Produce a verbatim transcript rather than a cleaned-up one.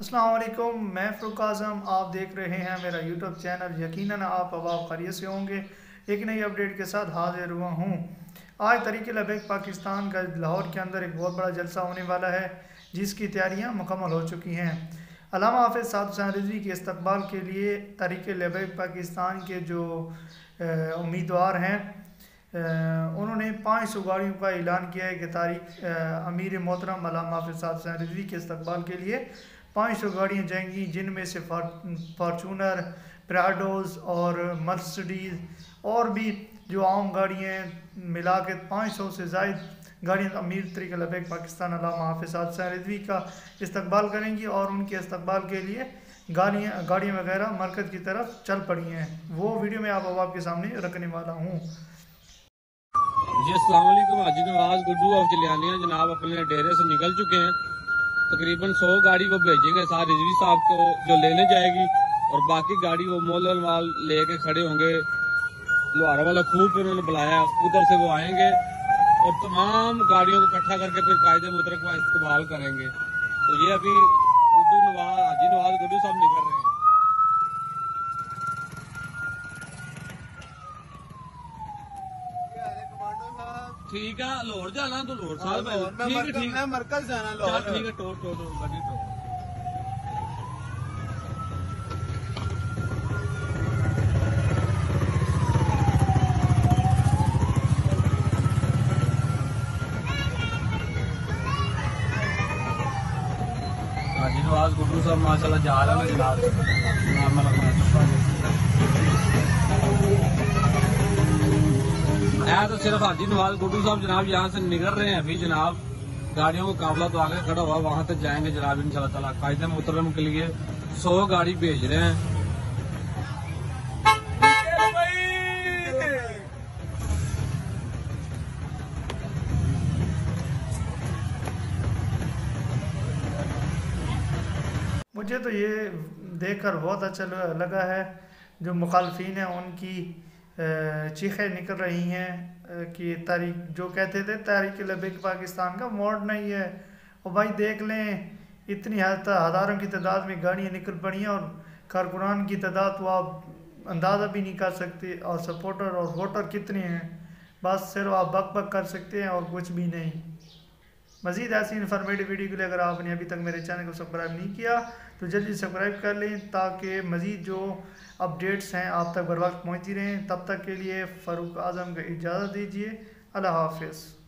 अस्सलाम वालेकुम, मैं फ़रूक आज़म। आप देख रहे हैं मेरा यूट्यूब चैनल। यकीनन आप अवाब खैरियत से होंगे। एक नई अपडेट के साथ हाजिर हुआ हूँ। आज तहरीक लबैक पाकिस्तान का लाहौर के अंदर एक बहुत बड़ा जलसा होने वाला है, जिसकी तैयारियाँ मुकम्मल हो चुकी हैं। अल्लामा हाफ़िज़ साद हुसैन रिज़वी के इस्तकबाल के लिए तहरीक लबैक पाकिस्तान के जो उम्मीदवार हैं, उन्होंने पाँच सौ गाड़ियों का ऐलान किया है कि तारीख अमीर मोहतरम अल्लामा हाफ़िज़ साद हुसैन रिज़वी के इस्तकबाल के लिए पाँच सौ गाड़ियाँ जाएंगी, जिनमें से फार्चूनर, प्राडोज और मर्सिडीज़ और भी जो आम गाड़ियाँ मिला के पाँच सौ से ज़ायद गाड़ियाँ अमीर तरीक़े लबैक पाकिस्तान अल्लामा हाफ़िज़ साद हुसैन रिज़वी का इस्तकबाल करेंगी और उनके इस्तकबाल के लिए गाड़ियाँ गाड़ियाँ वगैरह मरकज़ की तरफ चल पड़ी हैं। वो वीडियो मैं आप आपके सामने रखने वाला हूँ। जी अस्सलाम वालेकुम। हाजी नवाज गुड्डू ऑफ जलियानिया जनाब अपने डेरे से निकल चुके हैं। तकरीबन सौ गाड़ी वो भेजेंगे साथ रिजवी साहब को जो लेने जाएगी, और बाकी गाड़ी वो मोल माल लेके खड़े होंगे। लोहारा वाला खूब उन्होंने बुलाया, उधर से वो आएंगे और तमाम गाड़ियों को इकट्ठा करके फिर कायदे मुतरक का इस्तेमाल करेंगे। तो ये अभी गुड्डू नवाज हाजी नवाज गुड्डू साहब निकल रहे हैं। ठीक है, लाहौर जाना तो लाहौर साहब ठीक है, ठीक है मरकज जाना लाहौर, ठीक है। टोर टोर गाड़ी टोर हाजी नवाज गुड्डू साहब माशाल्लाह जा रहे हैं जनाब। है तो सिर्फ हाजी नवाज गुड्डू साहब जनाब यहाँ से निकल रहे हैं अभी जनाब। गाड़ियों को काफिला तो आगे खड़ा हुआ, वहां तक जाएंगे जनाब इंशाल्लाह ताला। कायदे मुहतरम के लिए सौ गाड़ी भेज रहे हैं। मुझे तो ये देखकर बहुत अच्छा लगा है। जो मुखालफिन हैं उनकी चीखें निकल रही हैं कि तारीख जो कहते थे तारीख लबैक पाकिस्तान का मोड़ नहीं है। और भाई देख लें, इतनी हज़ारों की तादाद में गाड़ियाँ निकल पड़ी हैं और कारकुनान की तादाद तो आप अंदाज़ा भी नहीं कर सकते, और सपोर्टर और वोटर कितने हैं, बस सिर्फ आप बक बक कर सकते हैं और कुछ भी नहीं। मज़ीद ऐसी इन्फॉर्मेटिव वीडियो के लिए अगर आपने अभी तक मेरे चैनल को सब्सक्राइब नहीं किया तो जल्दी सब्सक्राइब कर लें, ताकि मज़ीद जो अपडेट्स हैं आप तक बर वक्त पहुँचती रहें। तब तक के लिए फ़ारूक आज़म को इजाज़त दीजिए। अल्लाह हाफ़िज़।